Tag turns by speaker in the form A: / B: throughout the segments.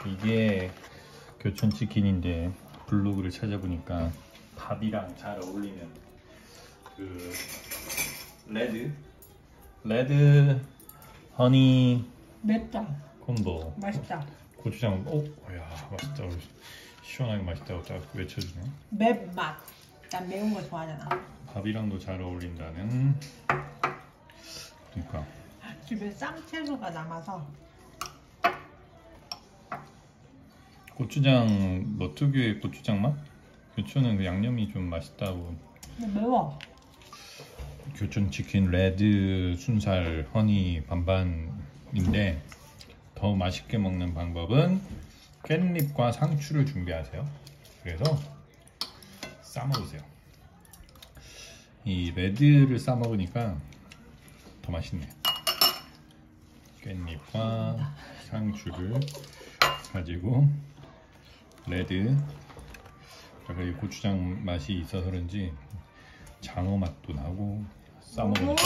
A: 이게 교촌치킨인데 블로그를 찾아보니까 밥이랑 잘 어울리는 그 레드 허니
B: 맵다.
A: 콤보.
B: 맛있다.
A: 고추장, 야 맛있다. 시원하게 맛있다고 딱 외쳐주네.
B: 맵맛. 난 매운 거 좋아하잖아.
A: 밥이랑도 잘 어울린다는. 그러니까
B: 집에 쌈채소가 남아서.
A: 고추장 뭐 특유의 고추장 맛? 교촌은 그 양념이 좀 맛있다고.
B: 근데 매워.
A: 교촌치킨 레드 순살 허니 반반인데 더 맛있게 먹는 방법은 깻잎과 상추를 준비하세요. 그래서 싸 먹으세요. 이 레드를 싸 먹으니까 더 맛있네. 깻잎과 상추를 가지고 레드, 그리고 고추장 맛이 있어서 그런지 장어 맛도 나고 싸 먹으니까.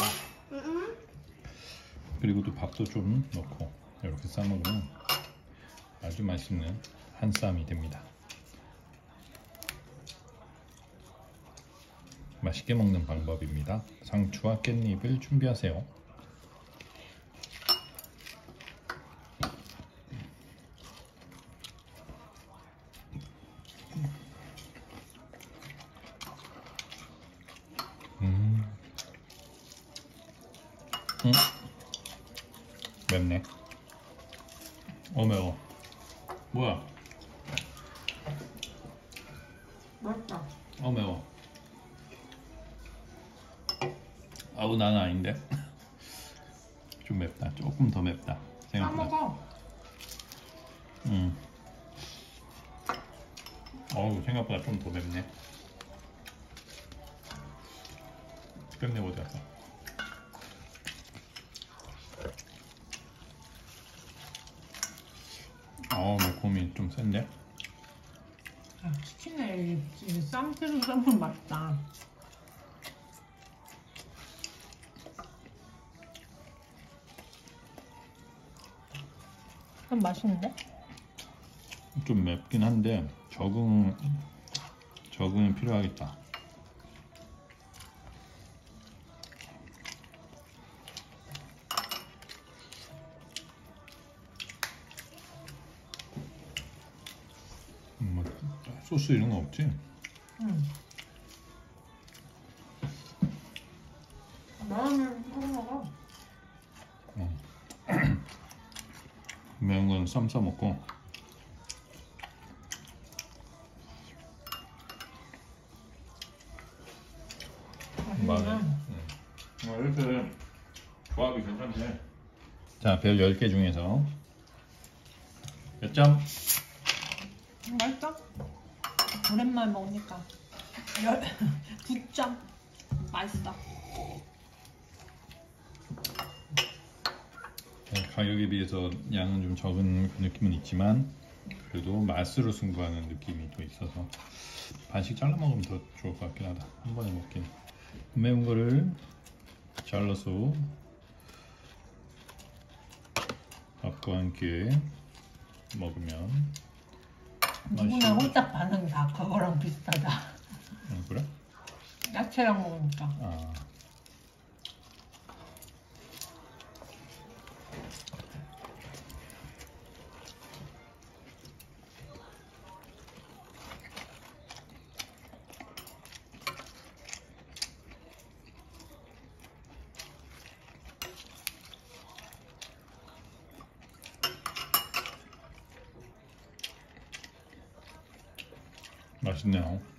A: 그리고 또 밥도 좀 넣고 이렇게 싸 먹으면 아주 맛있는 한 쌈이 됩니다. 맛있게 먹는 방법입니다. 상추와 깻잎을 준비하세요. 맵네. 매워. 뭐야?
B: 맛있다.
A: 매워. 아우 나는 아닌데. 좀 맵다. 조금 더 맵다.
B: 싸
A: 생각보다.
B: 먹어.
A: 생각보다 좀 더 맵네. 깻잎 어디 갔어? 매콤이 좀 센데?
B: 치킨에 이 쌈채소 쌈은 맛있다. 참 맛있는데?
A: 좀 맵긴 한데 적응은 필요하겠다. 소스 이런 거 없지?
B: 마라면 사 먹어.
A: 매운 건 쌈 싸 먹고. 이렇게 조합이 괜찮네. 자, 별 10개 중에서 몇 점?
B: 맛있어? 오랜만에 먹으니까 9점. 맛있어.
A: 가격에 비해서 양은 좀 적은 느낌은 있지만 그래도 맛으로 승부하는 느낌이 또 있어서 반씩 잘라 먹으면 더 좋을 것 같긴 하다. 한 번에 먹긴. 매운 거를 잘라서 밥과 함께 먹으면
B: 누구나 혼자 반응 다 그거랑 비슷하다.
A: 그래?
B: 야채랑 먹으니까.
A: 맛있네요.